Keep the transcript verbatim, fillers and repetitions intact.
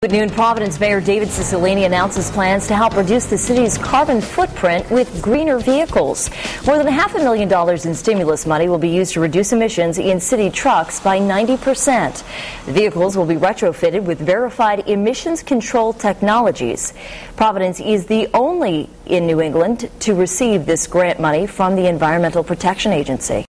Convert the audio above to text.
At noon, Providence Mayor David Cicilline announces plans to help reduce the city's carbon footprint with greener vehicles. More than half a million dollars in stimulus money will be used to reduce emissions in city trucks by ninety percent. The vehicles will be retrofitted with verified emissions control technologies. Providence is the only in New England to receive this grant money from the Environmental Protection Agency.